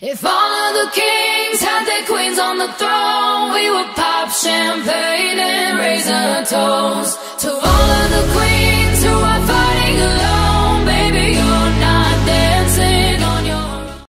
If all of the kings had their queens on the throne, we would pop champagne and raise a toast.